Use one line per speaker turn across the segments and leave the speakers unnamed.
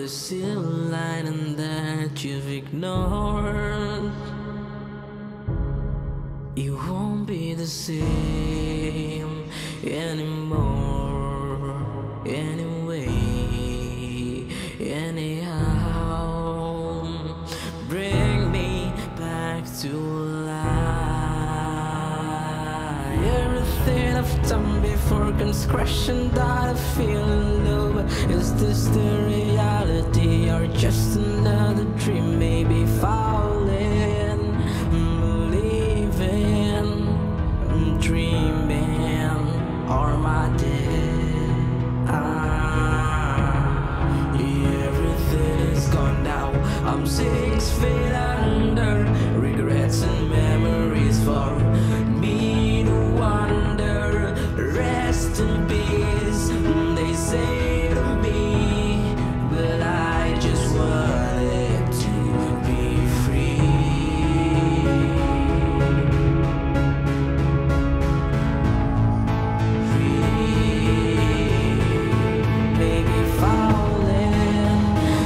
the silver lining that you've ignored. You won't be the same anymore. Anyway, anyhow, bring me back to life. Everything I've done before comes crashing down. I feel in love. Is this the reality or just another dream? Maybe falling, believing, dreaming, or my dead? Everything is gone now. I'm 6 feet under. Regrets and memories for me to wonder. Rest in peace, they say to me, but I just wanted to be free. Free, maybe falling,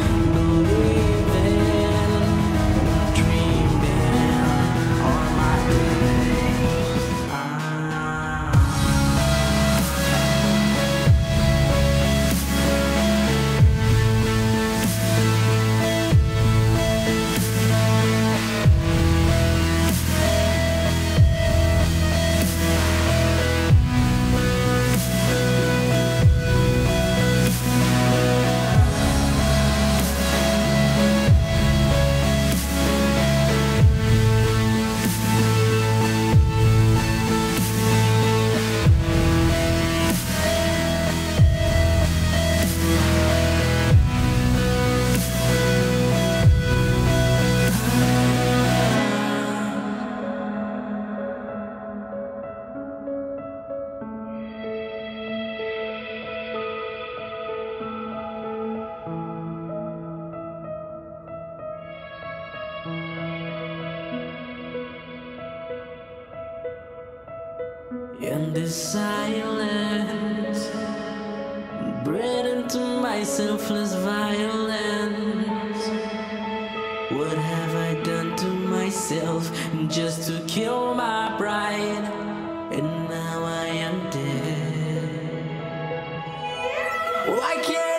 believing, dreaming, on my way. In this silence, breathe into my selfless violence. What have I done to myself just to kill my pride? And now I am dead. Why can't